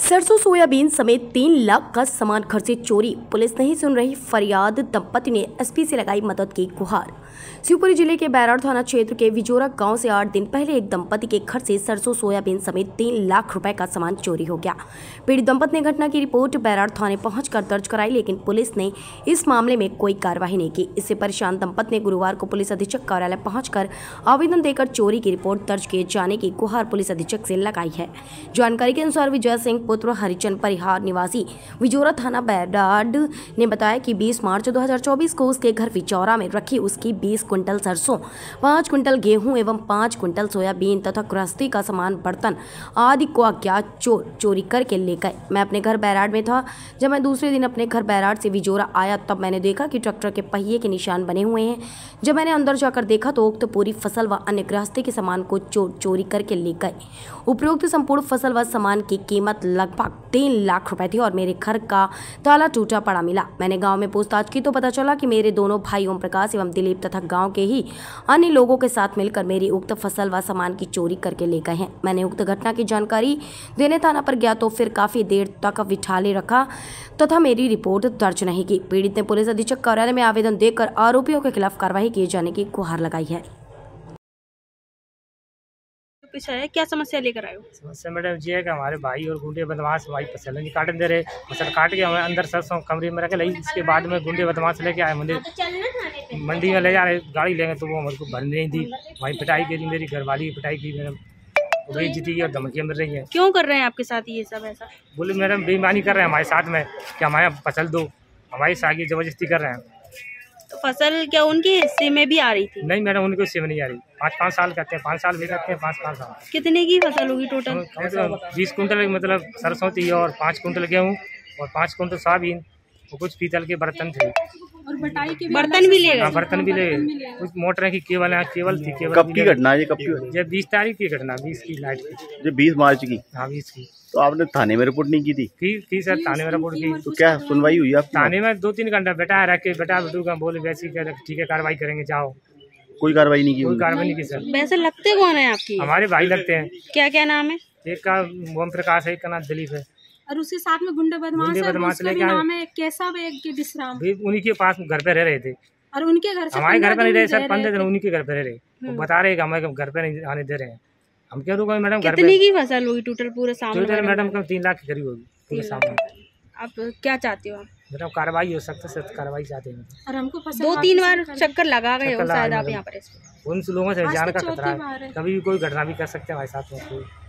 सरसों सोयाबीन समेत 3 लाख का सामान घर से चोरी। पुलिस नहीं सुन रही फरियाद, दंपति ने एसपी से लगाई मदद की गुहार। शिवपुरी जिले के बैराड़ थाना क्षेत्र के विजोरा गांव से 8 दिन पहले एक दंपति के घर से सरसों सोयाबीन समेत 3 लाख रुपए का सामान चोरी हो गया। पीड़ित दंपति ने घटना की रिपोर्ट बैराड़ थाने पहुंचकर दर्ज कराई, लेकिन पुलिस ने इस मामले में कोई कार्रवाई नहीं की। इससे परेशान दंपति ने गुरुवार को पुलिस अधीक्षक कार्यालय पहुंचकर आवेदन देकर चोरी की रिपोर्ट दर्ज किए जाने की गुहार पुलिस अधीक्षक से लगाई है। जानकारी के अनुसार विजय सिंह पुत्र हरिचंद परिहार निवासी विजोरा थाना बैराड़ ने बताया कि 20 मार्च 2024 को उसके घर विजोरा में रखी उसकी 20 क्विंटल सरसों, 5 क्विंटल गेहूं एवं 5 क्विंटल सोयाबीन तथा गृहस्थी का सामान, बर्तन आदि को अज्ञात चोर चोरी करके ले गए। मैं अपने घर बैराड़ में था। जब मैं दूसरे दिन अपने घर बैराड़ से विजोरा आया तब मैंने देखा कि ट्रैक्टर के पहिए के निशान बने हुए हैं। जब मैंने अंदर जाकर देखा तो उक्त पूरी फसल व अन्य गृहस्थी के सामान को चोर चोरी करके ले गए। उपरोक्त संपूर्ण फसल व सामान की कीमत लगभग 3 लाख रुपए थी और मेरे घर का ताला टूटा पड़ा मिला। मैंने गांव में पूछताछ की तो पता चला कि मेरे दोनों भाई ओम प्रकाश एवं दिलीप तथा गांव के ही अन्य लोगों के साथ मिलकर मेरी उक्त फसल व सामान की चोरी करके ले गए हैं। मैंने उक्त घटना की जानकारी देने थाना पर गया तो फिर काफी देर तक बिठाले रखा तथा मेरी रिपोर्ट दर्ज नहीं की। पीड़ित ने पुलिस अधीक्षक कार्यालय में आवेदन देकर आरोपियों के खिलाफ कार्रवाई किए जाने की गुहार लगाई है। पीछे है, क्या समस्या लेकर आए हो? समस्या मैडम जी है कि हमारे भाई और गुंडे बदमाश हमारी फसल नहीं काटने दे रहे। फसल काट के हमें अंदर सरसों कमरे में रखे। इसके बाद में गुंडे बदमाश लेके आए, मंडी में ले जा रहे, गाड़ी लेंगे तो वो हमको भरने नहीं दी। वहीं पिटाई की, मेरी घरवाली की पिटाई की मैडम, बेइज्जती की और धमकियाँ मिल रही हैं। क्यों कर रहे हैं आपके साथ ये सब ऐसा? बोले मैडम बेईमानी कर रहे हैं हमारे साथ में कि हमारे फसल दो, हमारी सागी जबरदस्ती कर रहे हैं। तो फसल क्या उनके हिस्से में भी आ रही थी? नहीं मैडम, उनके हिस्से में नहीं आ रही। 5-5 साल करते हैं, 5 साल भी करते हैं, 5-5 साल। कितने की फसल होगी टोटल? 20 कुंटल मतलब सरसों थी और 5 कुंटल गेहूँ और 5 कुंटल सोयाबीन और कुछ पीतल के बर्तन थे और बर्तन भी ले गए। बर्तन भी ले गए। कुछ मोटर की केबल थी। केबल कब की घटना है ये? कब की? ये 20 तारीख की घटना, 20 की नाइट की। ये 20 मार्च की? हाँ 20 की। तो आपने थाने में रिपोर्ट नहीं की थी? की सर, थाने में रिपोर्ट की। तो क्या सुनवाई हुई आप? थाने में 2-3 घंटा बैठा रख के बेटू का बोले वैसे ठीक है कार्रवाई करेंगे, जाओ। कोई कार्रवाई नहीं की? कोई कार्रवाई नहीं की सर। वैसे लगते कौन है आपकी? हमारे भाई लगते हैं। क्या क्या नाम है? एक का ओम प्रकाश है, एक का नाम दिलीप है और उसके साथ में गुंडे बदमाश लेके आए। केशव एक के विश्राम भी उन्हीं के पास घर पे रह रहे थे। और उनके घर से हमारे घर पे नहीं रहे सर, 15 दिन उन्हीं के घर पे रह रहे। वो बता रहे कि हमारे घर पे नहीं आने दे रहे हैं। हम क्या रुको मैडम? घर कितनी की फसल होगी टोटल पूरे सामने? मैडम कम 3 लाख के करीब होगी पूरे सामने। आप क्या चाहते हो? मैडम कार्रवाई हो सकता है, कार्रवाई चाहते हैं। और हमको 2-3 बार चक्कर लगा गए हो शायद आप यहाँ पर। उन लोगों से जान का खतरा है, कभी भी कोई घटना भी कर सकते हैं हमारे साथ में।